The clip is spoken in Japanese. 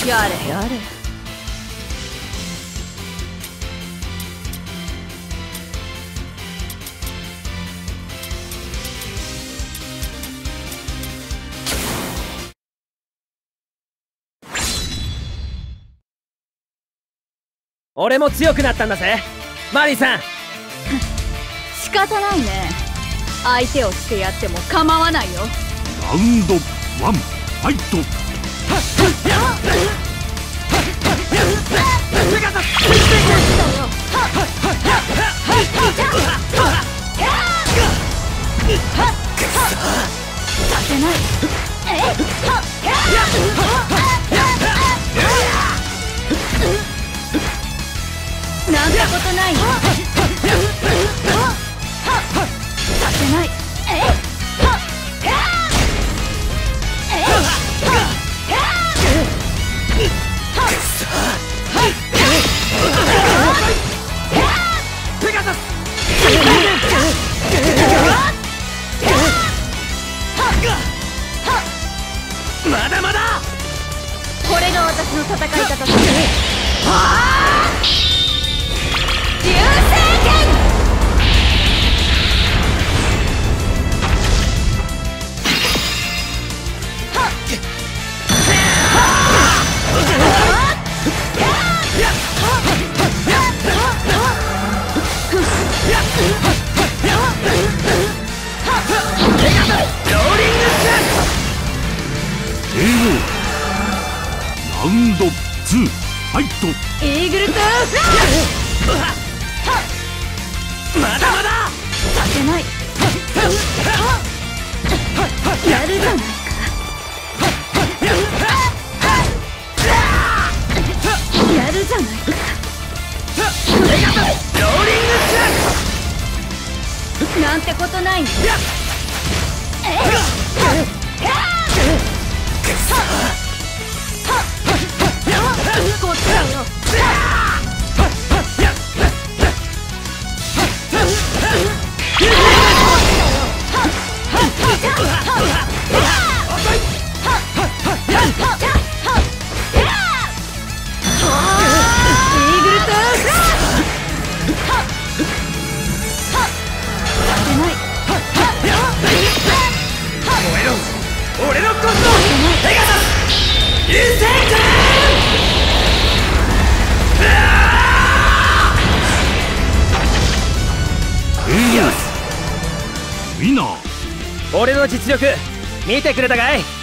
やれやれ。 俺も強くなったんだぜ、マリーさん。 仕方ないね。相手をしてやっても構わないよ。 ラウンド1、ファイト。 させない。なんてことない。させない。 まだまだ。 これが私の戦い方だ。流星剣。 ラウンド2、ファイト。 イーグルトゥまだまだ。 させない。やるじゃないか。やるじゃないか。 ローリングスなんてことないね。こっちだよ。 俺のコスモペガサス流星剣。 ウィナー。 俺の実力見てくれたかい。